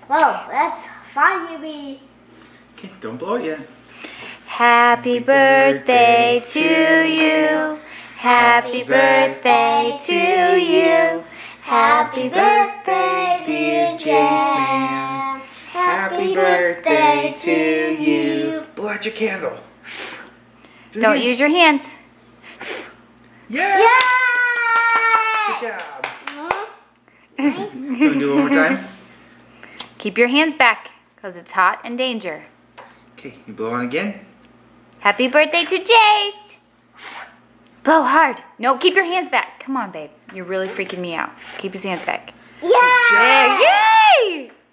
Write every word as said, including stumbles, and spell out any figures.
Well, that's fine, you be. Okay, don't blow it yet. Happy birthday to you. Happy birthday to you. Happy birthday, dear Jason. Happy birthday to you. Blow out your candle. Do Don't it use your hands. Yeah! Yeah! Good job. You want to do it one more time? Keep your hands back, because it's hot and danger. Okay, you blow on again. Happy birthday to Jace! Blow hard. No, keep your hands back. Come on, babe. You're really freaking me out. Keep his hands back. Yeah! There, yay!